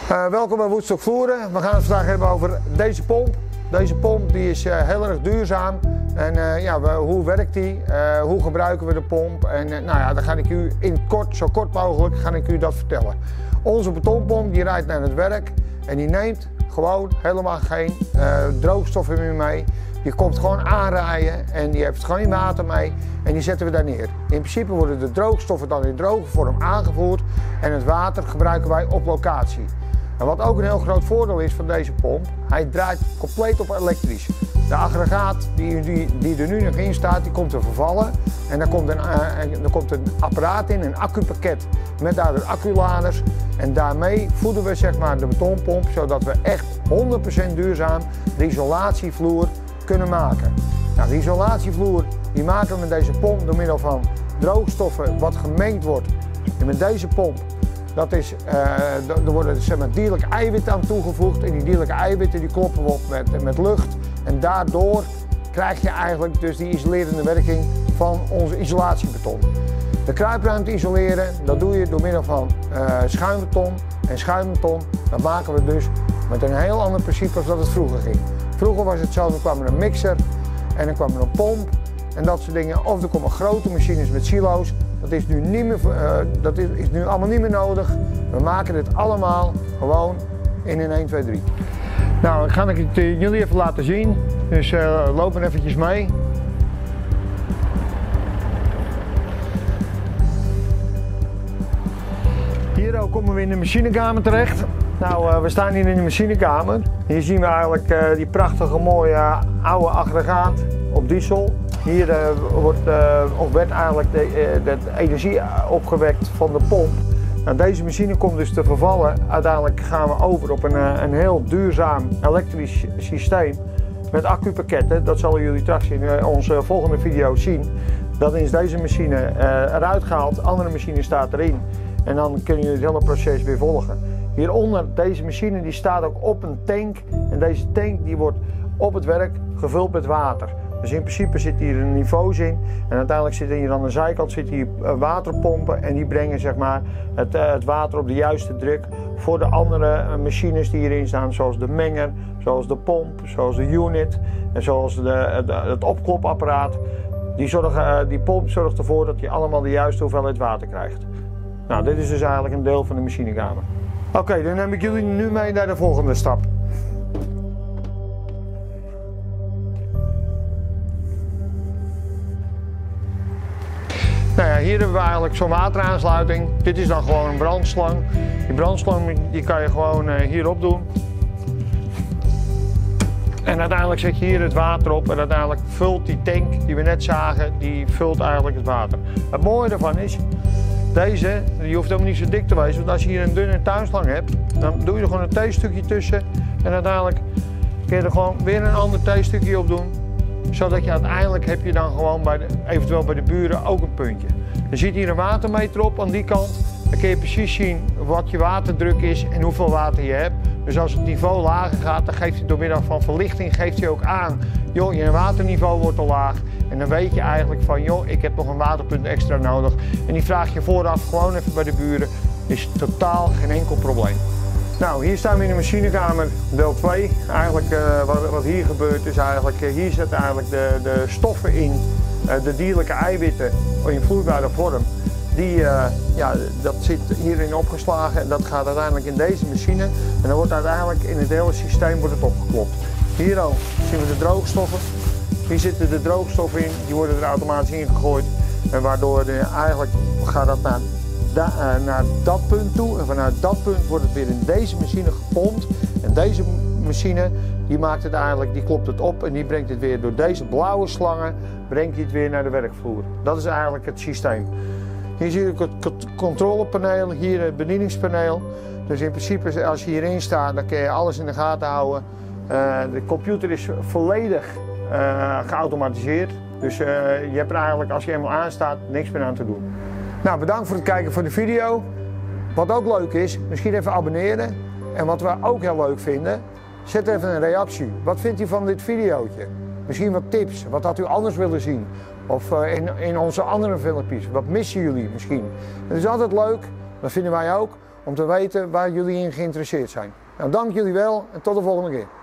Welkom bij Woodstock Vloeren. We gaan het vandaag hebben over deze pomp. Deze pomp die is heel erg duurzaam. En hoe werkt die? Hoe gebruiken we de pomp? En dan ga ik u in kort, zo kort mogelijk, ga ik u dat vertellen. Onze betonpomp die rijdt naar het werk en die neemt gewoon helemaal geen droogstoffen meer mee. Die komt gewoon aanrijden en die heeft gewoon water mee en die zetten we daar neer. In principe worden de droogstoffen dan in droge vorm aangevoerd en het water gebruiken wij op locatie. En wat ook een heel groot voordeel is van deze pomp, hij draait compleet op elektrisch. De aggregaat die er nu nog in staat, die komt te vervallen. En er komt een apparaat in, een accupakket met daardoor acculaders. En daarmee voeden we zeg maar de betonpomp, zodat we echt 100% duurzaam de isolatievloer kunnen maken. Nou, de isolatievloer die maken we met deze pomp door middel van droogstoffen wat gemengd wordt. En met deze pomp, er worden zeg maar, dierlijke eiwitten aan toegevoegd en die dierlijke eiwitten die kloppen we op met lucht en daardoor krijg je eigenlijk dus die isolerende werking van onze isolatiebeton. De kruipruimte isoleren, dat doe je door middel van schuimbeton en schuimbeton. Dat maken we dus met een heel ander principe als dat het vroeger ging. Vroeger was het zo, dan kwam er een mixer en dan kwam er een pomp en dat soort dingen. Of er komen grote machines met silo's. Dat is nu, is nu allemaal niet meer nodig. We maken dit allemaal gewoon in een 1, 2, 3. Nou, dan ga ik het jullie even laten zien. Dus loop maar eventjes mee. Hier ook komen we in de machinekamer terecht. Nou, we staan hier in de machinekamer. Hier zien we eigenlijk die prachtige mooie oude aggregaat op diesel. Hier werd eigenlijk de energie opgewekt van de pomp. Nou, deze machine komt dus te vervallen. Uiteindelijk gaan we over op een heel duurzaam elektrisch systeem met accupakketten. Dat zullen jullie straks in onze volgende video zien. Dan is deze machine eruit gehaald, andere machine staat erin. En dan kunnen jullie het hele proces weer volgen. Hieronder, deze machine die staat ook op een tank. En deze tank die wordt op het werk gevuld met water. Dus in principe zit hier een niveaus in en uiteindelijk zit hier aan de zijkant waterpompen en die brengen zeg maar, het water op de juiste druk voor de andere machines die hierin staan, zoals de menger, zoals de pomp, zoals de unit en zoals het opklopapparaat. Die pomp zorgt ervoor dat je allemaal de juiste hoeveelheid water krijgt. Nou, dit is dus eigenlijk een deel van de machinekamer. Oké, dan neem ik jullie nu mee naar de volgende stap. Nou ja, hier hebben we eigenlijk zo'n wateraansluiting. Dit is dan gewoon een brandslang. Die brandslang die kan je gewoon hierop doen. En uiteindelijk zet je hier het water op en uiteindelijk vult die tank die we net zagen, die vult eigenlijk het water. Het mooie ervan is, deze, die hoeft helemaal niet zo dik te wezen, want als je hier een dunne tuinslang hebt, dan doe je er gewoon een theestukje tussen en uiteindelijk kun je er gewoon weer een ander theestukje op doen. Zodat je uiteindelijk heb je dan gewoon eventueel bij de buren ook een puntje. Je ziet hier een watermeter op aan die kant. Dan kun je precies zien wat je waterdruk is en hoeveel water je hebt. Dus als het niveau lager gaat, dan geeft hij door middel van verlichting geeft hij ook aan. Joh, je waterniveau wordt al laag. En dan weet je eigenlijk van, joh, ik heb nog een waterpunt extra nodig. En die vraag je vooraf gewoon even bij de buren. Is totaal geen enkel probleem. Nou, hier staan we in de machinekamer deel 2. Eigenlijk wat hier gebeurt is eigenlijk, hier zitten eigenlijk de stoffen in, de dierlijke eiwitten in vloeibare vorm. Dat zit hierin opgeslagen en dat gaat uiteindelijk in deze machine. En dan wordt uiteindelijk in het hele systeem wordt het opgeklopt. Hier ook zien we de droogstoffen. Hier zitten de droogstoffen in, die worden er automatisch ingegooid. En waardoor eigenlijk gaat dat naar dat punt toe en vanuit dat punt wordt het weer in deze machine gepompt en deze machine die maakt het eigenlijk, die klopt het op en die brengt het weer door deze blauwe slangen brengt het weer naar de werkvloer. Dat is eigenlijk het systeem. Hier zie je het controlepaneel, hier het bedieningspaneel. Dus in principe als je hierin staat dan kun je alles in de gaten houden. De computer is volledig geautomatiseerd. Dus je hebt er eigenlijk als je eenmaal aanstaat niks meer aan te doen. Nou, bedankt voor het kijken van de video. Wat ook leuk is, misschien even abonneren. En wat we ook heel leuk vinden, zet even een reactie. Wat vindt u van dit videootje? Misschien wat tips, wat had u anders willen zien? Of in onze andere filmpjes, wat missen jullie misschien? Het is altijd leuk, dat vinden wij ook, om te weten waar jullie in geïnteresseerd zijn. Nou, dank jullie wel en tot de volgende keer.